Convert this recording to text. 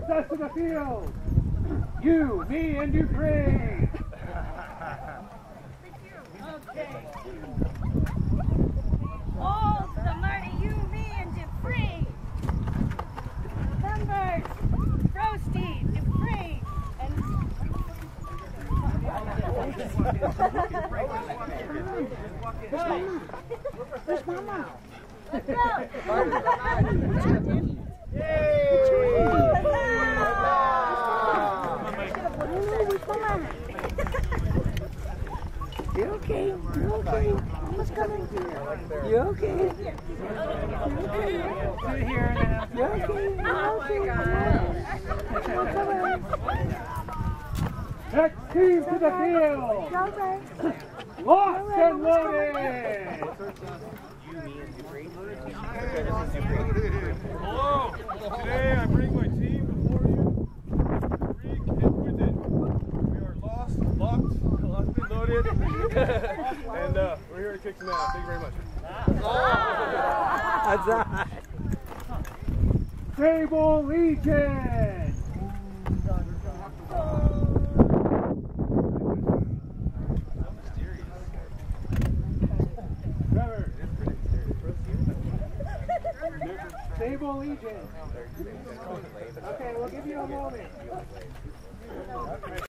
us to the field. You, me, and Dupree. Okay. All the money, you, me, and Dupree. Numbers, Frosty, Dupree, and... Where's Mama? Let's go. You okay? You okay? Mama's coming. You okay? Sit here now. You okay? Oh my God. Next team to the field. Okay. Locked and loaded. Hello. Today I bring my team before you. Freak and Wizard. We are lost, locked and loaded. And we're here to kick some ass. Thank you very much. That's right. Sable Legion. Trevor. Sable Legion. Okay, we'll give you a moment.